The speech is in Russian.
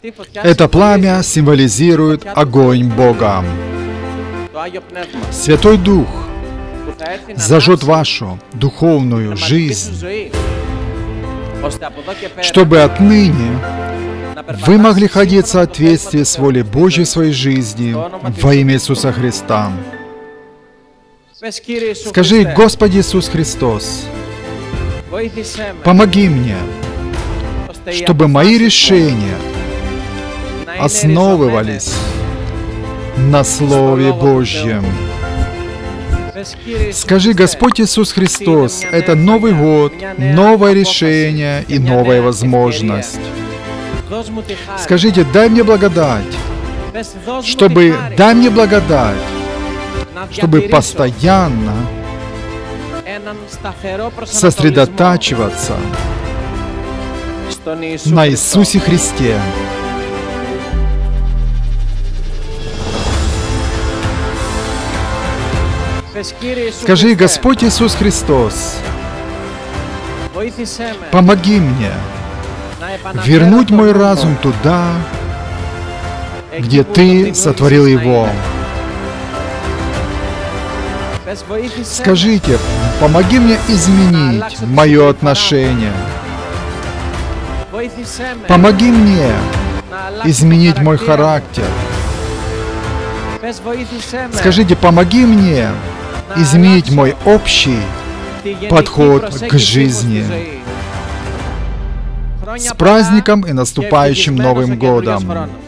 Это пламя символизирует огонь Бога. Святой Дух зажжет вашу духовную жизнь, чтобы отныне вы могли ходить в соответствии с волей Божьей в своей жизни во имя Иисуса Христа. Скажи: Господи Иисус Христос, помоги мне, чтобы мои решения основывались на Слове Божьем. Скажи: Господь Иисус Христос, это Новый год, новое решение и новая возможность. Скажите: дай мне благодать, чтобы постоянно сосредотачиваться на Иисусе Христе. Скажи: Господь Иисус Христос, помоги мне вернуть мой разум туда, где Ты сотворил его. Скажите: помоги мне изменить мое отношение. Помоги мне изменить мой характер. Скажите: помоги мне изменить мой общий подход к жизни. С праздником и наступающим Новым годом!